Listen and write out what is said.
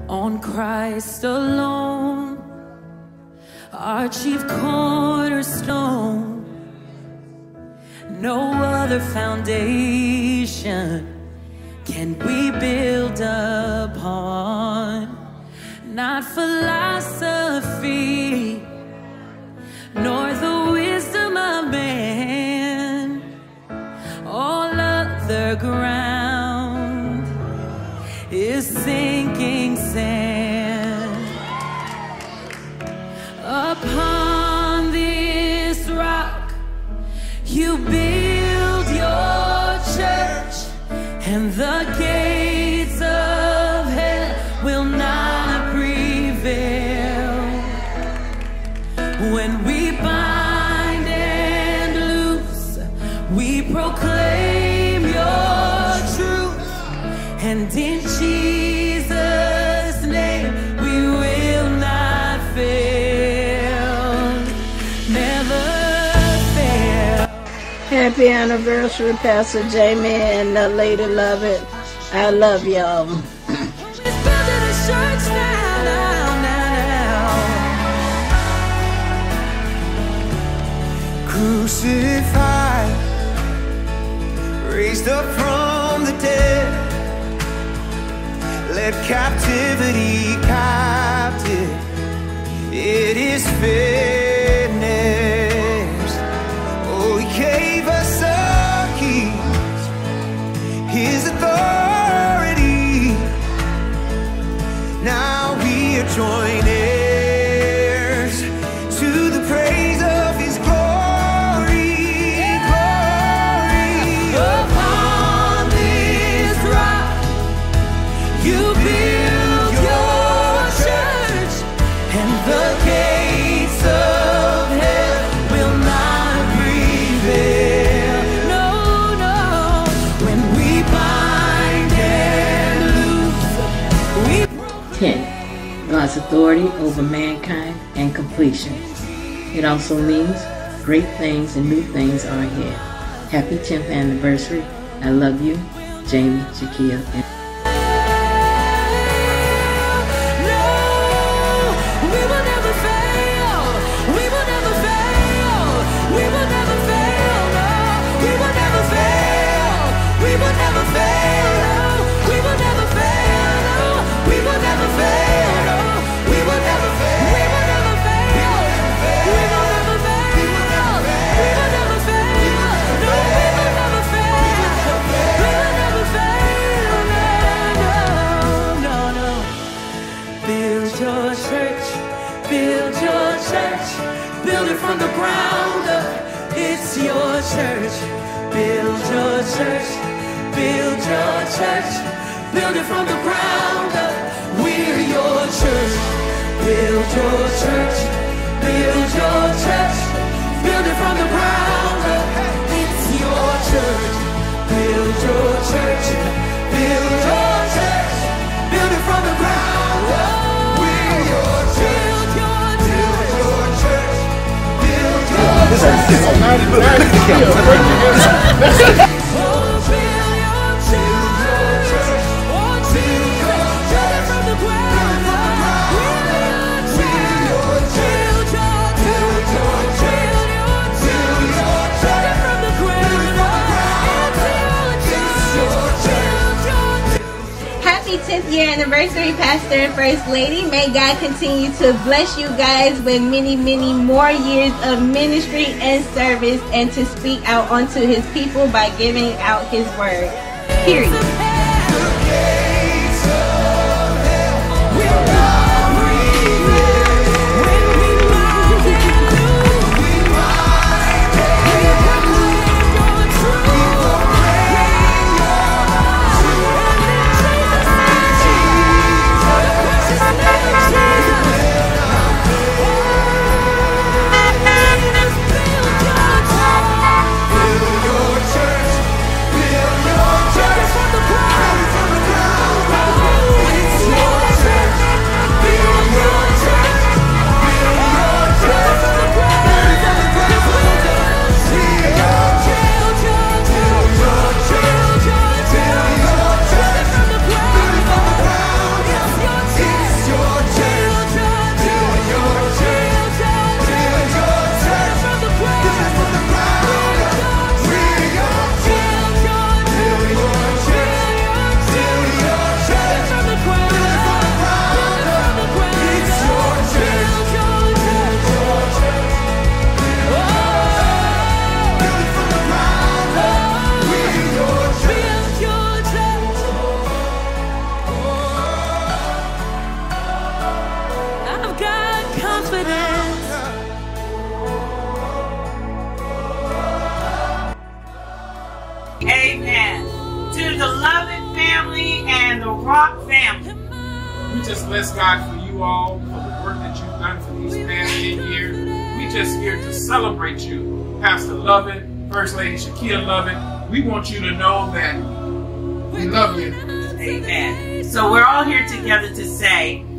on Christ alone, our chief cornerstone. No other foundation can we build upon. Not philosophy, nor the wisdom of man. All other ground is sinking sand. Upon this rock you build your church, and the gates of hell will not prevail. When we bind and loose, we proclaim your truth, and in Jesus' name we will not fail, never fail. Happy anniversary, Pastor Jamian and Lady Lovett. I love y'all. Crucified, raised up from the dead, led captivity captive. It is finished. Oh, he gave us our keys, his authority. Now we are joined heirs to the praise of his glory. God's authority over mankind and completion. It also means great things and new things are ahead. Happy 10th anniversary. I love you, Jamie, Shakia, and from the ground up. It's your church. Build your church. Build your church. Build it from the ground up. We're your church. Build your church. Build your church. Build it from the ground up. It's your church. Build your church. Build your church. Build it from the ground up. We're your church. Happy 10th year anniversary, Pastor and First Lady. May God continue to bless you guys with many, many more years of ministry and service, and to speak out onto his people by giving out his word. Period. From the just bless God for you all, for the work that you've done for these past 10 years. We just here to celebrate you, Pastor Lovett, First Lady Shakia Lovett. We want you to know that we love you. Amen. So we're all here together to say,